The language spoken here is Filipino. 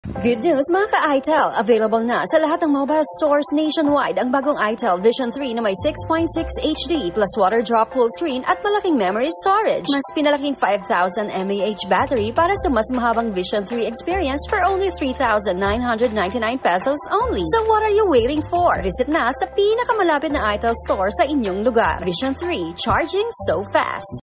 Good news mga ka-Itel! Available na sa lahat ng mobile stores nationwide ang bagong Itel Vision 3 na may 6.6 HD plus water drop full screen at malaking memory storage. Mas pinalaking 5,000 mAh battery para sa mas mahabang Vision 3 experience for only 3,999 pesos only. So what are you waiting for? Visit na sa pinakamalapit na Itel store sa inyong lugar. Vision 3, charging so fast!